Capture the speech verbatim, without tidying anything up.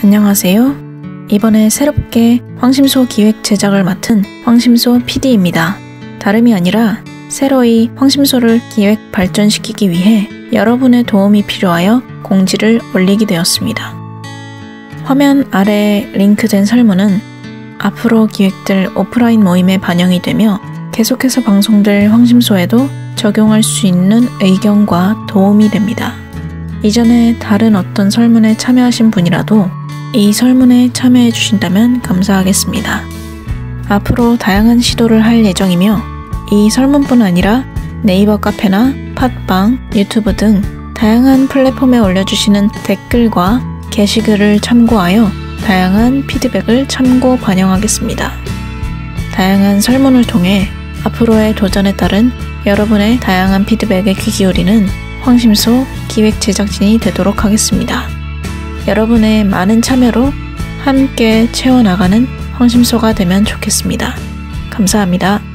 안녕하세요. 이번에 새롭게 황심소 기획 제작을 맡은 황심소 피디입니다. 다름이 아니라 새로이 황심소를 기획 발전시키기 위해 여러분의 도움이 필요하여 공지를 올리게 되었습니다. 화면 아래 링크된 설문은 앞으로 기획될 오프라인 모임에 반영이 되며 계속해서 방송될 황심소에도 적용할 수 있는 의견과 도움이 됩니다. 이전에 다른 어떤 설문에 참여하신 분이라도 이 설문에 참여해 주신다면 감사하겠습니다. 앞으로 다양한 시도를 할 예정이며 이 설문뿐 아니라 네이버 카페나 팟빵, 유튜브 등 다양한 플랫폼에 올려주시는 댓글과 게시글을 참고하여 다양한 피드백을 참고 반영하겠습니다. 다양한 설문을 통해 앞으로의 도전에 따른 여러분의 다양한 피드백에 귀 기울이는 황심소 기획 제작진이 되도록 하겠습니다. 여러분의 많은 참여로 함께 채워나가는 황심소가 되면 좋겠습니다. 감사합니다.